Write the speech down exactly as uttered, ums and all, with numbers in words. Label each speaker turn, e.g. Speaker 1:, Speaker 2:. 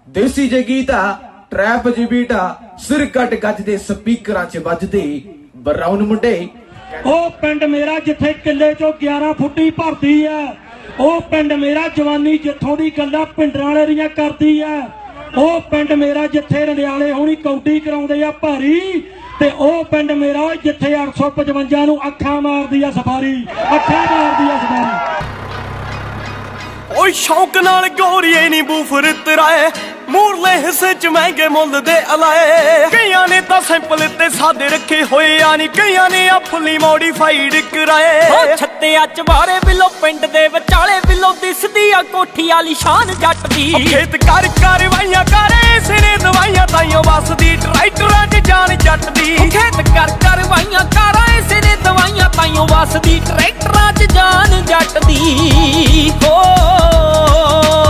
Speaker 1: देसी जे गीत आ ट्रैप जी बीट आ सिर कट गजदे स्पीकरां च वजदे ब्राउन मुंडे
Speaker 2: ओ पिंड मेरा जिथे किले चो ग्यारह फुट्टी भरदी है ओ पिंड मेरा जवानी जिथों दी गल्लां पिंडां वाले दियां करदी है ओ पिंड मेरा जिथे रंडियाले होनी कौडी कराउंदे आ भारी ते ओ पिंड मेरा जिथे अठ सौ पचवंजा नूं अखां मारदी आ सफारी अखां मारदी आ सफारी
Speaker 3: ओ शौक नाल गोरीए नी बूफर तराए मूरले हिस्से च महंगे मुल दे अलाए कईयां ने तां सैंपल ते सादे रखे होए यानी कईयां ने आ फुली मॉडिफाइड कराए
Speaker 4: ओ छत्ते चवारे बिलो पिंड दे विचाले बिलो दिसदी आ कोठी आली शान जट दी
Speaker 3: खेत कर करवाइयां करे सिरे दवाइयां ताइयों वसदी ट्रैक्टरां च जान जट दी
Speaker 4: खेत कर करवाइयां करे सिरे दवाइयां ताइयों वसदी ट्रैक्टरां च जान जट दी हो